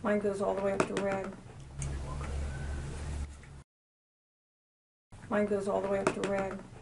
Mine goes all the way up to red. Mine goes all the way up to red.